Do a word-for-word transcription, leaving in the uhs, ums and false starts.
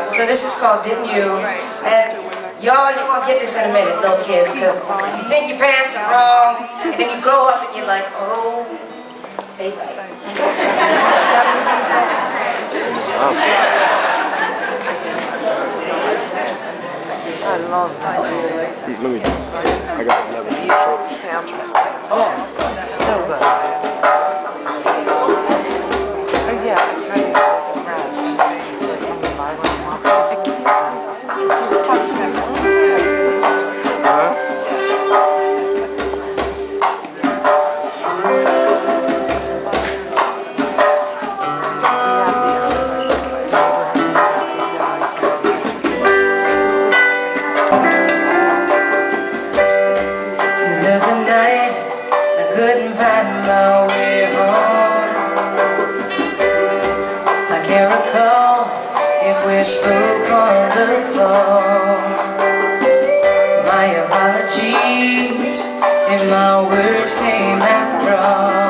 So this is called Didn't You? And y'all, you're going to get this in a minute, little kids, because you think your parents are wrong, and then you grow up and you're like, oh, they right. I love that. Let me do it. I got eleven shoulders. Yeah, so good. Oh yeah, I tried to get around. Touch them. Couldn't find my way home. I can't recall if we spoke on the phone. My apologies if my words came out wrong.